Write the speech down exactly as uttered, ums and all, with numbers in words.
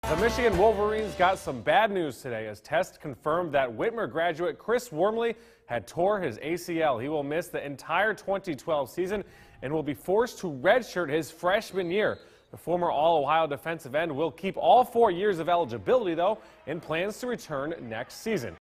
The Michigan Wolverines got some bad news today as tests confirmed that Whitmer graduate Chris Wormley had tore his A C L. He will miss the entire twenty twelve season and will be forced to redshirt his freshman year. The former All-Ohio defensive end will keep all four years of eligibility, though, and plans to return next season.